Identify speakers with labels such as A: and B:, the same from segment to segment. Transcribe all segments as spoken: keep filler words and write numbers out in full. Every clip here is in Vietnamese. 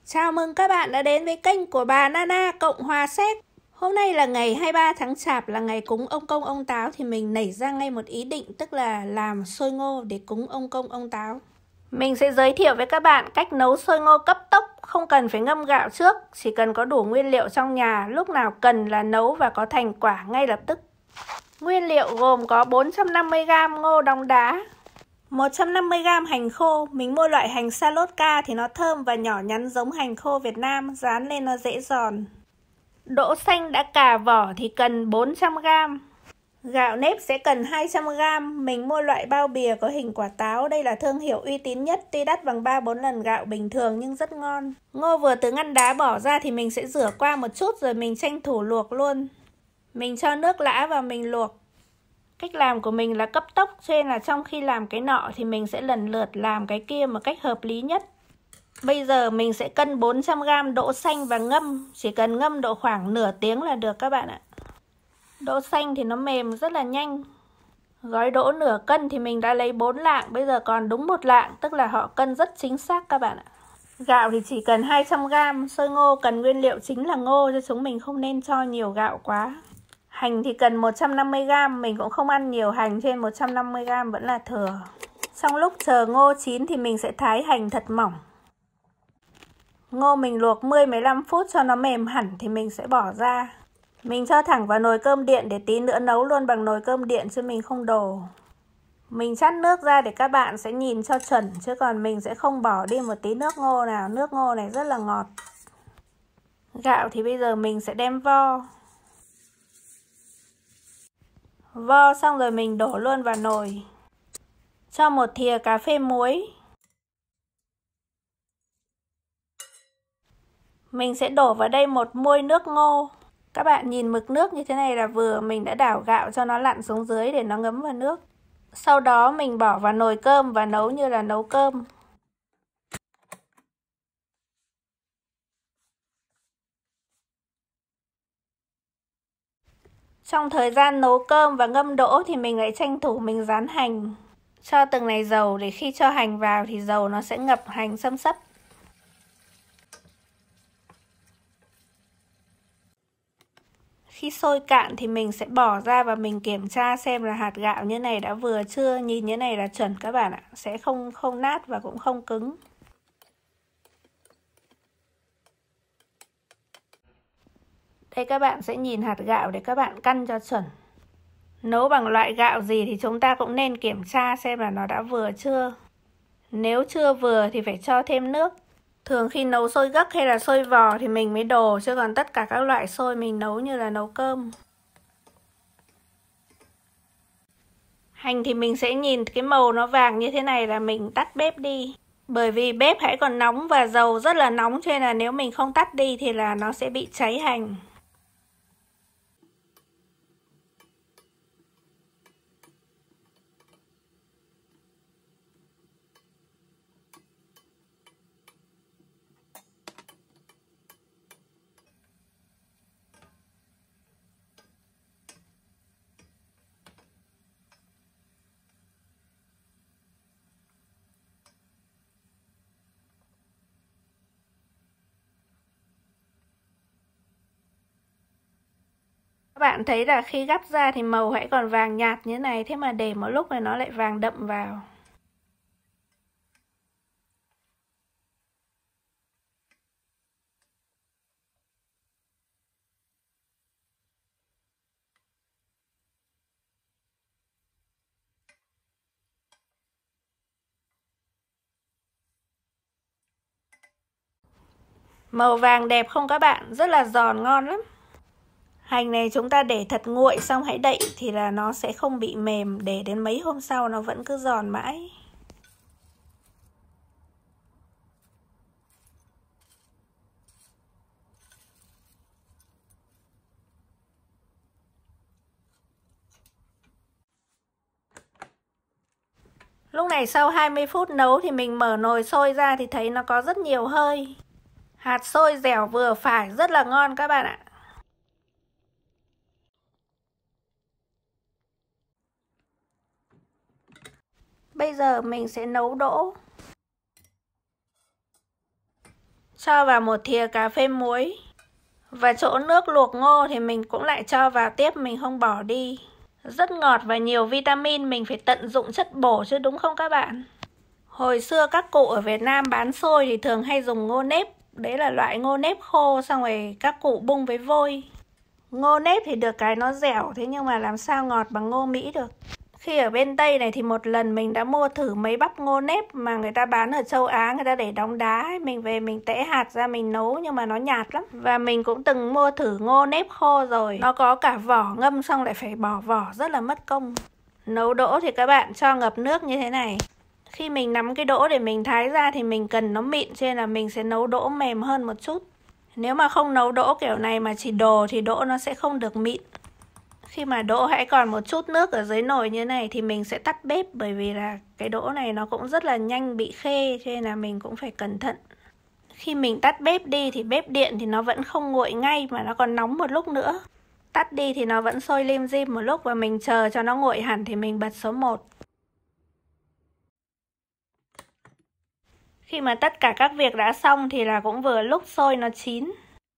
A: Chào mừng các bạn đã đến với kênh của bà Nana Cộng Hòa Séc. Hôm nay là ngày hai mươi ba tháng Chạp, là ngày cúng ông Công ông Táo, thì mình nảy ra ngay một ý định, tức là làm xôi ngô để cúng ông Công ông Táo. Mình sẽ giới thiệu với các bạn cách nấu xôi ngô cấp tốc, không cần phải ngâm gạo trước, chỉ cần có đủ nguyên liệu trong nhà, lúc nào cần là nấu và có thành quả ngay lập tức. Nguyên liệu gồm có bốn trăm năm mươi gam ngô đong đá, một trăm năm mươi gam hành khô. Mình mua loại hành Salotka thì nó thơm và nhỏ nhắn giống hành khô Việt Nam, rán lên nó dễ giòn. Đỗ xanh đã cà vỏ thì cần bốn trăm gam. Gạo nếp sẽ cần hai trăm gam. Mình mua loại bao bìa có hình quả táo, đây là thương hiệu uy tín nhất, tuy đắt bằng ba bốn lần gạo bình thường nhưng rất ngon. Ngô vừa từ ngăn đá bỏ ra thì mình sẽ rửa qua một chút rồi mình tranh thủ luộc luôn. Mình cho nước lã vào mình luộc. Cách làm của mình là cấp tốc, cho nên là trong khi làm cái nọ thì mình sẽ lần lượt làm cái kia một cách hợp lý nhất. Bây giờ mình sẽ cân bốn trăm gam đỗ xanh và ngâm, chỉ cần ngâm độ khoảng nửa tiếng là được các bạn ạ. Đỗ xanh thì nó mềm rất là nhanh. Gói đỗ nửa cân thì mình đã lấy bốn lạng, bây giờ còn đúng một lạng, tức là họ cân rất chính xác các bạn ạ. Gạo thì chỉ cần hai trăm gam, xôi ngô cần nguyên liệu chính là ngô, cho chúng mình không nên cho nhiều gạo quá. Hành thì cần một trăm năm mươi gam, mình cũng không ăn nhiều hành, trên một trăm năm mươi gam vẫn là thừa. Trong lúc chờ ngô chín thì mình sẽ thái hành thật mỏng. Ngô mình luộc mười đến mười lăm phút cho nó mềm hẳn thì mình sẽ bỏ ra. Mình cho thẳng vào nồi cơm điện để tí nữa nấu luôn bằng nồi cơm điện chứ mình không đổ. Mình chắt nước ra để các bạn sẽ nhìn cho chuẩn, chứ còn mình sẽ không bỏ đi một tí nước ngô nào. Nước ngô này rất là ngọt. Gạo thì bây giờ mình sẽ đem vo. Vo xong rồi mình đổ luôn vào nồi. Cho một thìa cà phê muối. Mình sẽ đổ vào đây một muôi nước ngô. Các bạn nhìn mực nước như thế này là vừa, mình đã đảo gạo cho nó lặn xuống dưới để nó ngấm vào nước. Sau đó mình bỏ vào nồi cơm và nấu như là nấu cơm. Trong thời gian nấu cơm và ngâm đỗ thì mình lại tranh thủ mình rán hành. Cho từng này dầu để khi cho hành vào thì dầu nó sẽ ngập hành xâm xấp. Khi sôi cạn thì mình sẽ bỏ ra và mình kiểm tra xem là hạt gạo như này đã vừa chưa. Nhìn như này là chuẩn các bạn ạ. Sẽ không không nát và cũng không cứng. Đây các bạn sẽ nhìn hạt gạo để các bạn căn cho chuẩn. Nấu bằng loại gạo gì thì chúng ta cũng nên kiểm tra xem là nó đã vừa chưa. Nếu chưa vừa thì phải cho thêm nước. Thường khi nấu xôi gấc hay là xôi vò thì mình mới đổ, chứ còn tất cả các loại xôi mình nấu như là nấu cơm. Hành thì mình sẽ nhìn cái màu nó vàng như thế này là mình tắt bếp đi. Bởi vì bếp hãy còn nóng và dầu rất là nóng, cho nên là nếu mình không tắt đi thì là nó sẽ bị cháy hành. Các bạn thấy là khi gắp ra thì màu hãy còn vàng nhạt như thế này, thế mà để một lúc này nó lại vàng đậm vào. Màu vàng đẹp không các bạn? Rất là giòn ngon lắm. Hành này chúng ta để thật nguội xong hãy đậy thì là nó sẽ không bị mềm, để đến mấy hôm sau nó vẫn cứ giòn mãi. Lúc này sau hai mươi phút nấu thì mình mở nồi xôi ra thì thấy nó có rất nhiều hơi. Hạt xôi dẻo vừa phải, rất là ngon các bạn ạ. Bây giờ mình sẽ nấu đỗ. Cho vào một thìa cà phê muối. Và chỗ nước luộc ngô thì mình cũng lại cho vào tiếp, mình không bỏ đi. Rất ngọt và nhiều vitamin, mình phải tận dụng chất bổ chứ đúng không các bạn? Hồi xưa các cụ ở Việt Nam bán xôi thì thường hay dùng ngô nếp. Đấy là loại ngô nếp khô, xong rồi các cụ bung với vôi. Ngô nếp thì được cái nó dẻo, thế nhưng mà làm sao ngọt bằng ngô Mỹ được. Khi ở bên Tây này thì một lần mình đã mua thử mấy bắp ngô nếp mà người ta bán ở châu Á, người ta để đóng đá. Mình về mình tẽ hạt ra mình nấu nhưng mà nó nhạt lắm. Và mình cũng từng mua thử ngô nếp khô rồi. Nó có cả vỏ, ngâm xong lại phải bỏ vỏ, rất là mất công. Nấu đỗ thì các bạn cho ngập nước như thế này. Khi mình nắm cái đỗ để mình thái ra thì mình cần nó mịn, cho nên là mình sẽ nấu đỗ mềm hơn một chút. Nếu mà không nấu đỗ kiểu này mà chỉ đồ thì đỗ nó sẽ không được mịn. Khi mà đỗ hãy còn một chút nước ở dưới nồi như này thì mình sẽ tắt bếp, bởi vì là cái đỗ này nó cũng rất là nhanh bị khê, cho nên là mình cũng phải cẩn thận. Khi mình tắt bếp đi thì bếp điện thì nó vẫn không nguội ngay mà nó còn nóng một lúc nữa. Tắt đi thì nó vẫn sôi lim dim một lúc và mình chờ cho nó nguội hẳn thì mình bật số một. Khi mà tất cả các việc đã xong thì là cũng vừa lúc xôi nó chín.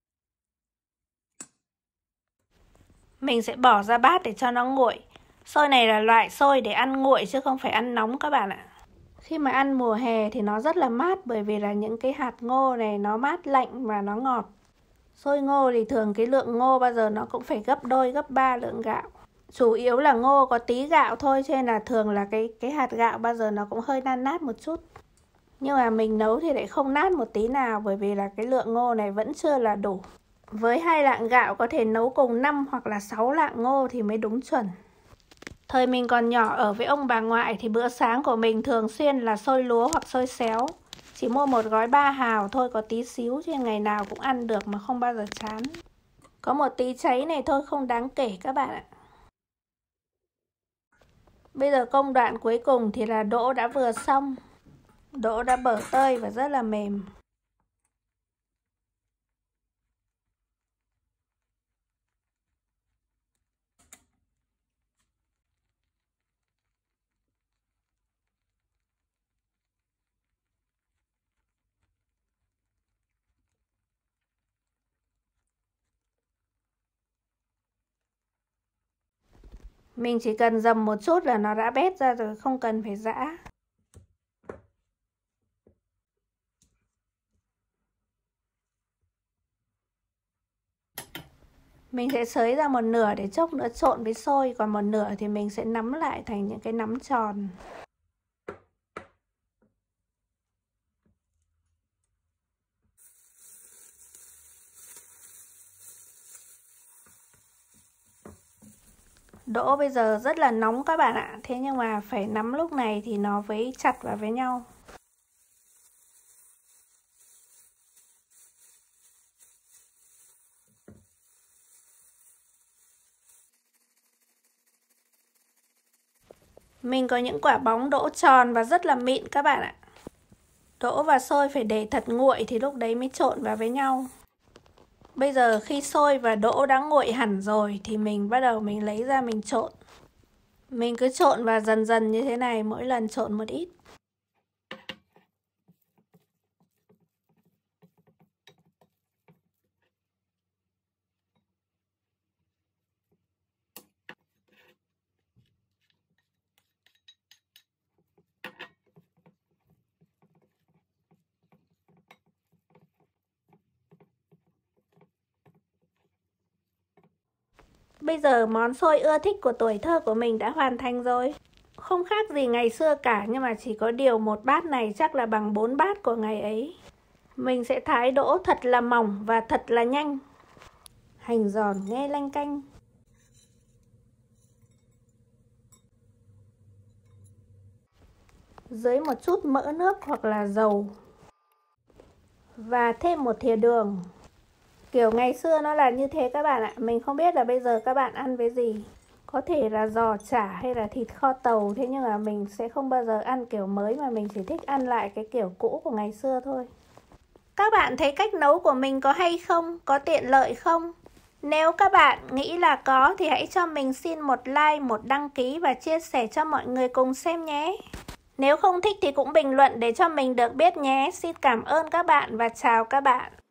A: Mình sẽ bỏ ra bát để cho nó nguội. Xôi này là loại xôi để ăn nguội chứ không phải ăn nóng các bạn ạ. Khi mà ăn mùa hè thì nó rất là mát, bởi vì là những cái hạt ngô này nó mát lạnh và nó ngọt. Xôi ngô thì thường cái lượng ngô bao giờ nó cũng phải gấp đôi, gấp ba lượng gạo. Chủ yếu là ngô có tí gạo thôi, cho nên là thường là cái, cái hạt gạo bao giờ nó cũng hơi nan nát một chút. Nhưng mà mình nấu thì lại không nát một tí nào, bởi vì là cái lượng ngô này vẫn chưa là đủ. Với hai lạng gạo có thể nấu cùng năm hoặc là sáu lạng ngô thì mới đúng chuẩn. Thời mình còn nhỏ ở với ông bà ngoại thì bữa sáng của mình thường xuyên là xôi lúa hoặc xôi xéo. Chỉ mua một gói ba hào thôi, có tí xíu chứ ngày nào cũng ăn được mà không bao giờ chán. Có một tí cháy này thôi không đáng kể các bạn ạ. Bây giờ công đoạn cuối cùng thì là đỗ đã vừa xong. Đỗ đã bở tơi và rất là mềm. Mình chỉ cần dầm một chút là nó đã bét ra rồi, không cần phải giã. Mình sẽ xới ra một nửa để chốc nữa trộn với xôi, còn một nửa thì mình sẽ nắm lại thành những cái nắm tròn. Đỗ bây giờ rất là nóng các bạn ạ, thế nhưng mà phải nắm lúc này thì nó mới chặt vào với nhau. Mình có những quả bóng đỗ tròn và rất là mịn các bạn ạ. Đỗ và xôi phải để thật nguội thì lúc đấy mới trộn vào với nhau. Bây giờ khi xôi và đỗ đã nguội hẳn rồi thì mình bắt đầu mình lấy ra mình trộn. Mình cứ trộn vào dần dần như thế này, mỗi lần trộn một ít. Bây giờ món xôi ưa thích của tuổi thơ của mình đã hoàn thành rồi. Không khác gì ngày xưa cả, nhưng mà chỉ có điều một bát này chắc là bằng bốn bát của ngày ấy. Mình sẽ thái đỗ thật là mỏng và thật là nhanh. Hành giòn nghe lanh canh. Dưới một chút mỡ nước hoặc là dầu. Và thêm một thìa đường. Kiểu ngày xưa nó là như thế các bạn ạ. Mình không biết là bây giờ các bạn ăn với gì. Có thể là giò chả hay là thịt kho tàu. Thế nhưng mà mình sẽ không bao giờ ăn kiểu mới, mà mình chỉ thích ăn lại cái kiểu cũ của ngày xưa thôi. Các bạn thấy cách nấu của mình có hay không? Có tiện lợi không? Nếu các bạn nghĩ là có thì hãy cho mình xin một like, một đăng ký và chia sẻ cho mọi người cùng xem nhé. Nếu không thích thì cũng bình luận để cho mình được biết nhé. Xin cảm ơn các bạn và chào các bạn.